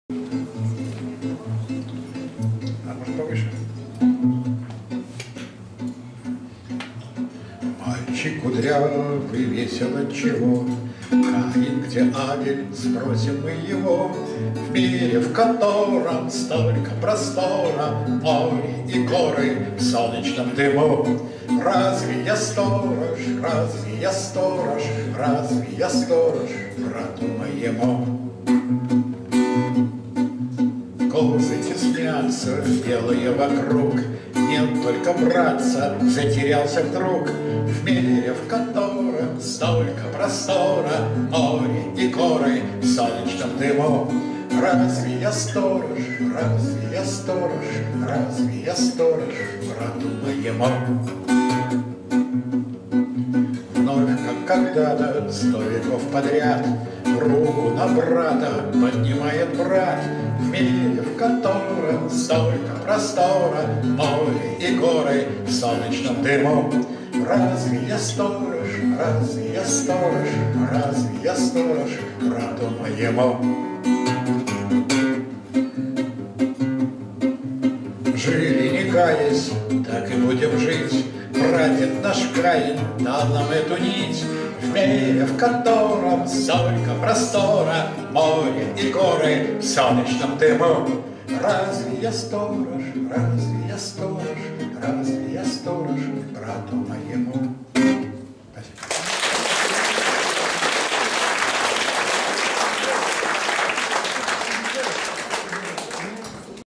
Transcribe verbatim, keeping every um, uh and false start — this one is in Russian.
А может повыше? Мальчик кудрявый, весел отчего, Каин, где Авель, спросим мы его. В мире, в котором столько простора, море и горы в солнечном дыму. Разве я сторож, разве я сторож, разве я сторож брату моему? Козы теснятся, белые вокруг, нет только братца, затерялся вдруг. В мире, в котором столько простора, море и горы в солнечном дыму. Разве я сторож, разве я сторож, разве я сторож брату моему? Вновь, как когда-то, сто веков подряд, руку на брата поднимает брат. В мире, в котором столько простора, море и горы в солнечном дыму. Разве я сторож, разве я сторож, разве я сторож брату моему? Жили не каясь, так и будем жить. Прадед наш Каин дал нам эту нить. В мире, в котором столько простора, море и горы в солнечном дыму. Разве я сторож, разве я сторож, разве я сторож брату моему?